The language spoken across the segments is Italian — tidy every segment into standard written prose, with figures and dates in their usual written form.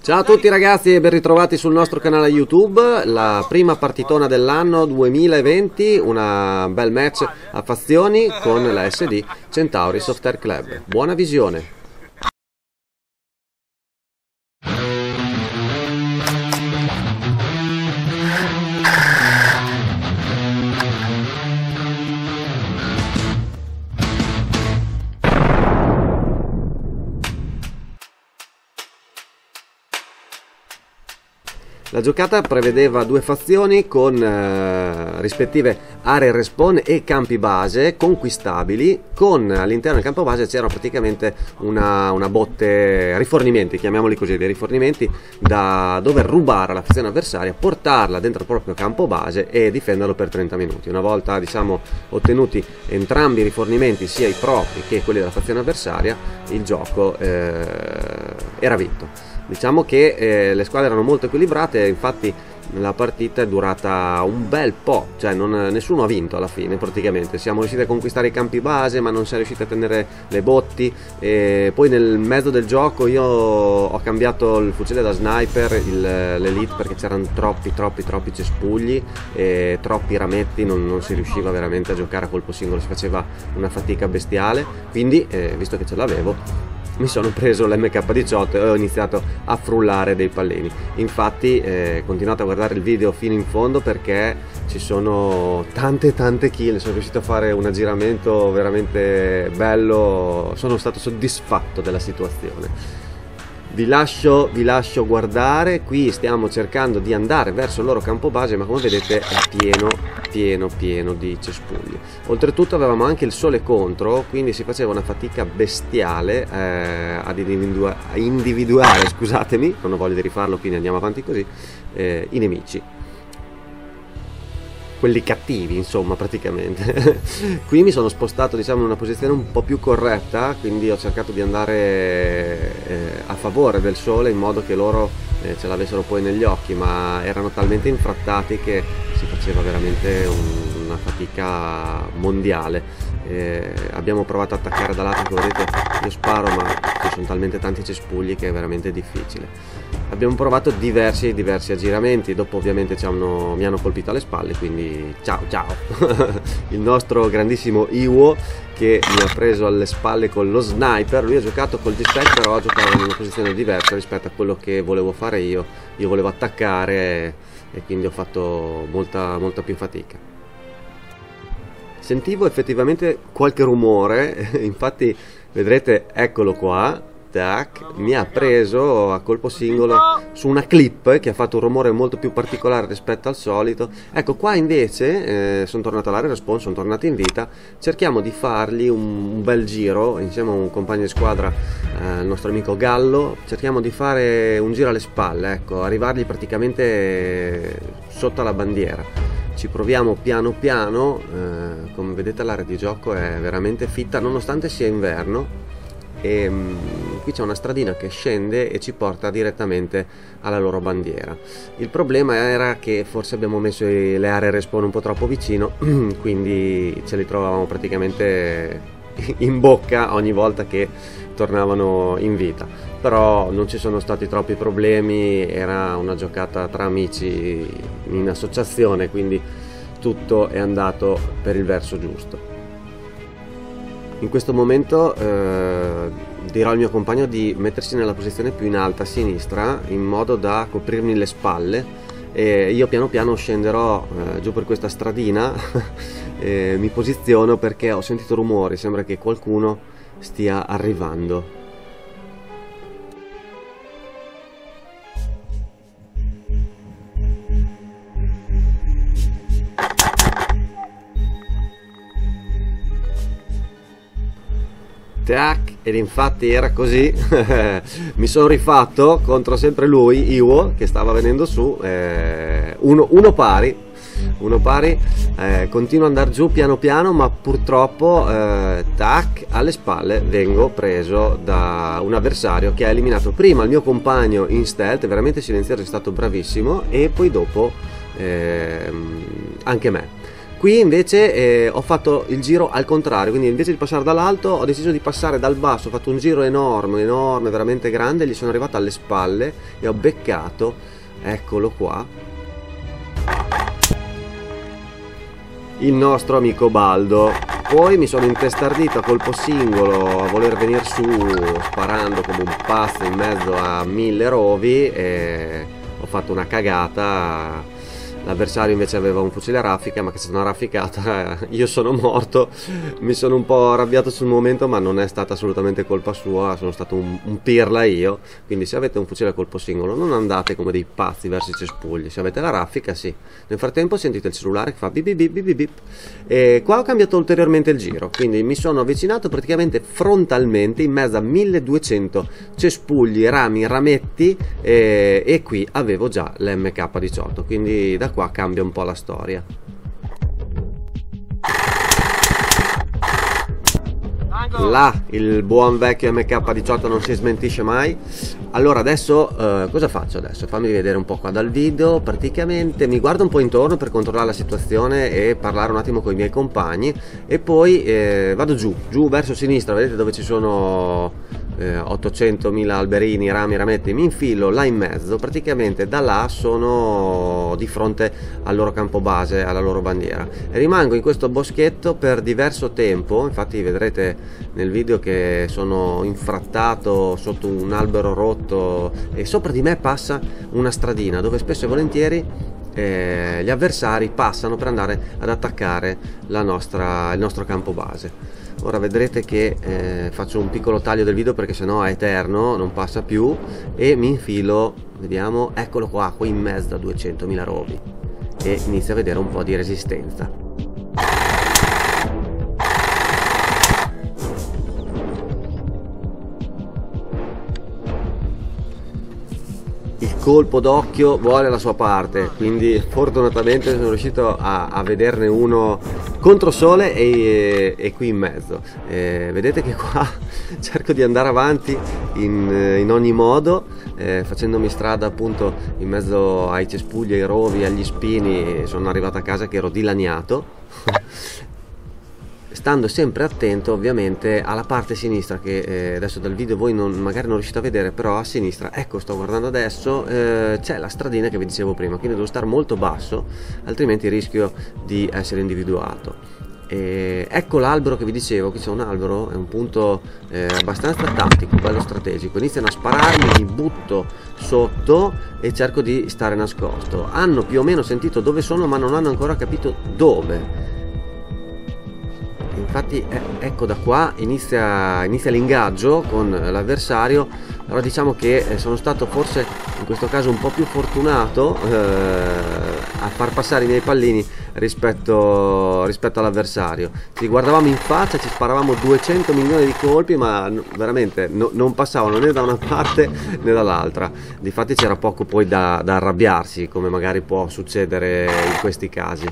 Ciao a tutti ragazzi e ben ritrovati sul nostro canale YouTube. La prima partitona dell'anno 2020, una bel match a fazioni con la SD Centauri Software Club. Buona visione. La giocata prevedeva due fazioni con rispettive aree respawn e campi base conquistabili, con all'interno del campo base c'era praticamente una botte, rifornimenti, chiamiamoli così, dei rifornimenti da dover rubare alla fazione avversaria, portarla dentro il proprio campo base e difenderlo per 30 minuti. Una volta ottenuti entrambi i rifornimenti, sia i propri che quelli della fazione avversaria, il gioco era vinto. Diciamo che le squadre erano molto equilibrate, infatti la partita è durata un bel po', cioè nessuno ha vinto alla fine praticamente. Siamo riusciti a conquistare i campi base ma non siamo riusciti a tenere le botti, e poi nel mezzo del gioco io ho cambiato il fucile da sniper, l'elite, perché c'erano troppi cespugli e troppi rametti, non si riusciva veramente a giocare a colpo singolo, si faceva una fatica bestiale, quindi visto che ce l'avevo mi sono preso l'MK18 e ho iniziato a frullare dei pallini. Infatti continuate a guardare il video fino in fondo perché ci sono tante kill, sono riuscito a fare un aggiramento veramente bello, sono stato soddisfatto della situazione. Vi lascio guardare. Qui stiamo cercando di andare verso il loro campo base, ma come vedete è pieno di cespugli. Oltretutto avevamo anche il sole contro, quindi si faceva una fatica bestiale ad individuare, scusatemi, non ho voglia di rifarlo, quindi andiamo avanti così, i nemici, quelli cattivi, insomma, praticamente. Qui mi sono spostato, diciamo, in una posizione un po' più corretta, quindi ho cercato di andare a favore del sole in modo che loro ce l'avessero poi negli occhi, ma erano talmente infrattati che si faceva veramente una fatica mondiale. Abbiamo provato ad attaccare da lato, come vedete io sparo ma ci sono talmente tanti cespugli che è veramente difficile. Abbiamo provato diversi aggiramenti, dopo ovviamente mi hanno colpito alle spalle, quindi ciao il nostro grandissimo Iwo che mi ha preso alle spalle con lo sniper. Lui ha giocato col D-Stack, però ha giocato in una posizione diversa rispetto a quello che volevo fare io volevo attaccare e quindi ho fatto molta più fatica. Sentivo effettivamente qualche rumore, infatti vedrete, eccolo qua. Tac, mi ha preso a colpo singolo su una clip che ha fatto un rumore molto più particolare rispetto al solito. Ecco qua invece sono tornato all'area respawn, sono tornato in vita. Cerchiamo di fargli un bel giro insieme a un compagno di squadra, il nostro amico Gallo. Cerchiamo di fare un giro alle spalle, ecco, arrivargli praticamente sotto la bandiera. Ci proviamo piano come vedete l'area di gioco è veramente fitta nonostante sia inverno. E qui c'è una stradina che scende e ci porta direttamente alla loro bandiera. Il problema era che forse abbiamo messo le aree respawn un po' troppo vicino, quindi ce li trovavamo praticamente in bocca ogni volta che tornavano in vita. Però non ci sono stati troppi problemi, era una giocata tra amici in associazione, quindi tutto è andato per il verso giusto. In questo momento dirò al mio compagno di mettersi nella posizione più in alta a sinistra in modo da coprirmi le spalle, e io piano piano scenderò giù per questa stradina. Mi posiziono perché ho sentito rumori, sembra che qualcuno stia arrivando. Ed infatti era così. Mi sono rifatto contro sempre lui, Iwo, che stava venendo su, uno pari, continuo ad andare giù piano ma purtroppo tac, alle spalle vengo preso da un avversario che ha eliminato prima il mio compagno in stealth, veramente silenzioso, è stato bravissimo, e poi dopo anche me. Qui invece ho fatto il giro al contrario, quindi invece di passare dall'alto ho deciso di passare dal basso, ho fatto un giro enorme, enorme, veramente grande, gli sono arrivato alle spalle e ho beccato, eccolo qua, il nostro amico Baldo. Poi mi sono intestardito a colpo singolo a voler venire su sparando come un pazzo in mezzo a 1000 rovi e ho fatto una cagata. L'avversario invece aveva un fucile a raffica, ma che è stata una rafficata, io sono morto, mi sono un po' arrabbiato sul momento, ma non è stata assolutamente colpa sua, sono stato un pirla io. Quindi se avete un fucile a colpo singolo non andate come dei pazzi verso i cespugli, se avete la raffica sì. Nel frattempo sentite il cellulare che fa bip bip bip bip bip. E qua ho cambiato ulteriormente il giro, quindi mi sono avvicinato praticamente frontalmente in mezzo a 1200 cespugli, rami, rametti e qui avevo già l'MK18, quindi da qua cambia un po' la storia. Là il buon vecchio MK18 non si smentisce mai. Allora adesso cosa faccio adesso? Fammi vedere un po' qua dal video. Praticamente mi guardo un po' intorno per controllare la situazione e parlare un attimo con i miei compagni e poi vado giù verso sinistra, vedete dove ci sono 800.000 alberini, rami, rametti, mi infilo là in mezzo, praticamente da là sono di fronte al loro campo base, alla loro bandiera, e rimango in questo boschetto per diverso tempo. Infatti vedrete nel video che sono infrattato sotto un albero rotto e sopra di me passa una stradina dove spesso e volentieri gli avversari passano per andare ad attaccare il nostro campo base. Ora vedrete che faccio un piccolo taglio del video perché sennò è eterno, non passa più, e mi infilo, vediamo, eccolo qua, qui in mezzo a 200.000 rovi, e inizio a vedere un po' di resistenza. Il colpo d'occhio vuole la sua parte, quindi fortunatamente sono riuscito a vederne uno controsole e qui in mezzo. Vedete che qua cerco di andare avanti in ogni modo, facendomi strada appunto in mezzo ai cespugli, ai rovi, agli spini. Sono arrivato a casa che ero dilaniato. Stando sempre attento ovviamente alla parte sinistra, che adesso dal video voi magari non riuscite a vedere, però a sinistra, ecco, sto guardando adesso, c'è la stradina che vi dicevo prima, quindi devo stare molto basso, altrimenti rischio di essere individuato. Ecco l'albero che vi dicevo, qui c'è un albero, è un punto abbastanza tattico, bello strategico. Iniziano a spararmi, mi butto sotto e cerco di stare nascosto. Hanno più o meno sentito dove sono, ma non hanno ancora capito dove. Infatti ecco, da qua inizia l'ingaggio con l'avversario. Allora diciamo che sono stato forse in questo caso un po' più fortunato a far passare i miei pallini rispetto all'avversario. Ci guardavamo in faccia, ci sparavamo 200 milioni di colpi, ma veramente non passavano né da una parte né dall'altra. Difatti c'era poco poi da arrabbiarsi, come magari può succedere in questi casi.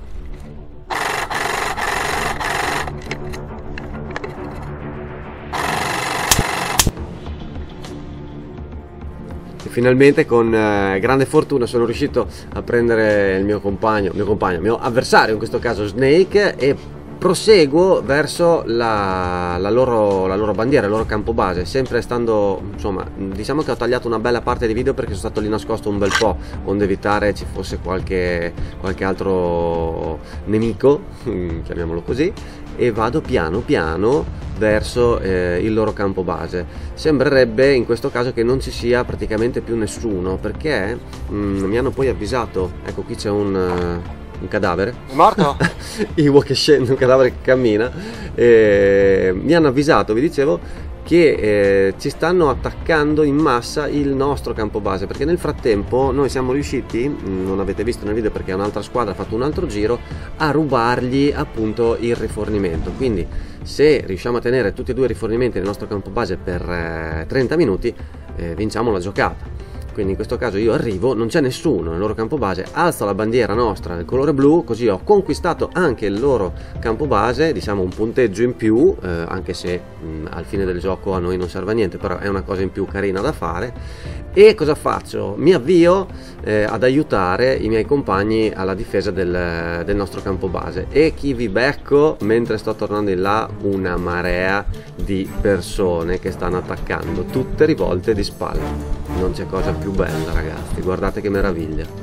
Finalmente con grande fortuna sono riuscito a prendere il mio avversario, in questo caso Snake, e proseguo verso la loro bandiera, il loro campo base, sempre stando, insomma, diciamo che ho tagliato una bella parte di video perché sono stato lì nascosto un bel po', onde evitare ci fosse qualche altro nemico, chiamiamolo così, e vado piano piano verso il loro campo base. Sembrerebbe in questo caso che non ci sia praticamente più nessuno, perché mi hanno poi avvisato, ecco qui c'è un cadavere. È morto? Iwo che scende, un cadavere che cammina. Mi hanno avvisato, vi dicevo, che ci stanno attaccando in massa il nostro campo base, perché nel frattempo noi siamo riusciti, non avete visto nel video perché un'altra squadra ha fatto un altro giro, a rubargli appunto il rifornimento. Quindi se riusciamo a tenere tutti e due i rifornimenti nel nostro campo base per 30 minuti vinciamo la giocata. quindi in questo caso io arrivo, non c'è nessuno nel loro campo base, alzo la bandiera nostra nel colore blu, così ho conquistato anche il loro campo base, diciamo un punteggio in più, anche se al fine del gioco a noi non serve a niente, però è una cosa in più carina da fare. E cosa faccio? Mi avvio ad aiutare i miei compagni alla difesa del nostro campo base, e chi vi becco mentre sto tornando in là? Una marea di persone che stanno attaccando, tutte rivolte di spalle. Non c'è cosa più bella, ragazzi, guardate che meraviglia.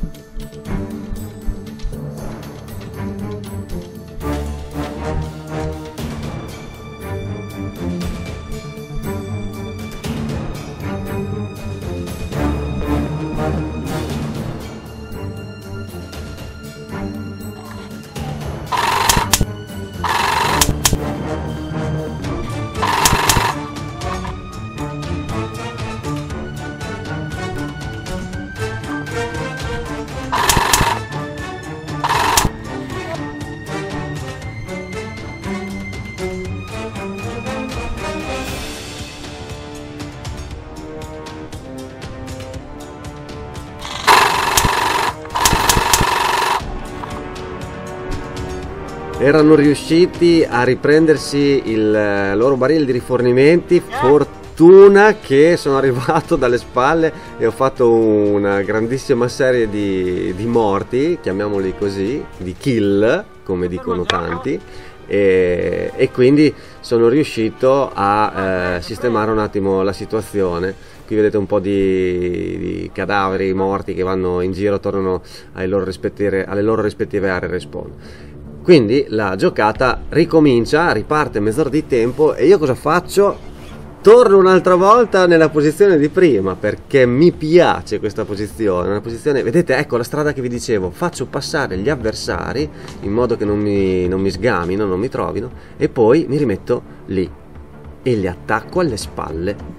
Erano riusciti a riprendersi il loro barile di rifornimenti, fortuna che sono arrivato dalle spalle e ho fatto una grandissima serie di morti, chiamiamoli così, di kill, come dicono tanti, e quindi sono riuscito a sistemare un attimo la situazione. Qui vedete un po' di cadaveri morti che vanno in giro, tornano alle loro rispettive aree respawn. Quindi la giocata ricomincia, riparte mezz'ora di tempo, e io cosa faccio? Torno un'altra volta nella posizione di prima, perché mi piace questa posizione, una posizione, vedete, ecco la strada che vi dicevo, faccio passare gli avversari in modo che non mi sgamino, non mi trovino, e poi mi rimetto lì e li attacco alle spalle.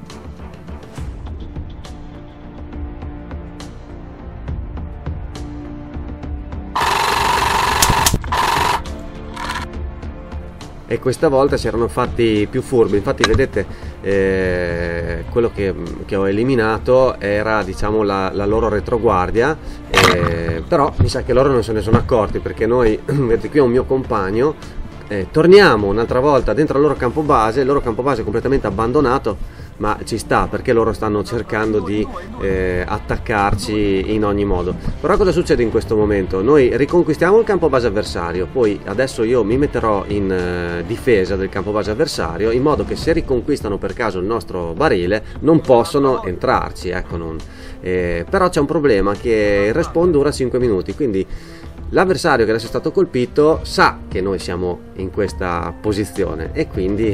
E questa volta si erano fatti più furbi, infatti vedete quello che ho eliminato era, diciamo, la loro retroguardia, però mi sa che loro non se ne sono accorti, perché noi, vedete qui ho un mio compagno, torniamo un'altra volta dentro il loro campo base è completamente abbandonato, ma ci sta perché loro stanno cercando di attaccarci in ogni modo. Però cosa succede in questo momento? Noi riconquistiamo il campo base avversario, poi adesso io mi metterò in difesa del campo base avversario, in modo che se riconquistano per caso il nostro barile non possono entrarci, ecco, però c'è un problema, che il respawn dura 5 minuti, quindi l'avversario che adesso è stato colpito sa che noi siamo in questa posizione, e quindi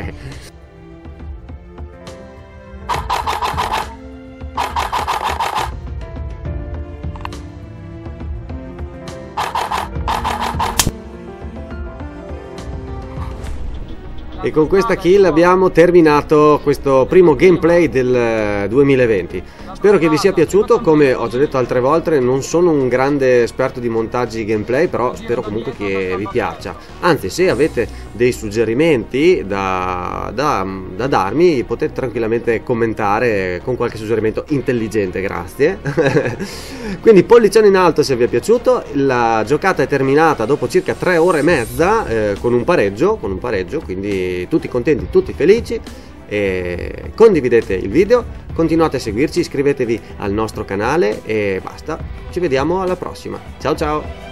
e con questa kill abbiamo terminato questo primo gameplay del 2020. Spero che vi sia piaciuto. Come ho già detto altre volte, non sono un grande esperto di montaggi gameplay, però spero comunque che vi piaccia. Anzi, se avete dei suggerimenti da darmi, potete tranquillamente commentare con qualche suggerimento intelligente, grazie. Quindi pollicione in alto se vi è piaciuto. La giocata è terminata dopo circa 3 ore e mezza, con un pareggio, quindi tutti contenti, tutti felici. E condividete il video, continuate a seguirci, iscrivetevi al nostro canale e basta, ci vediamo alla prossima, ciao ciao.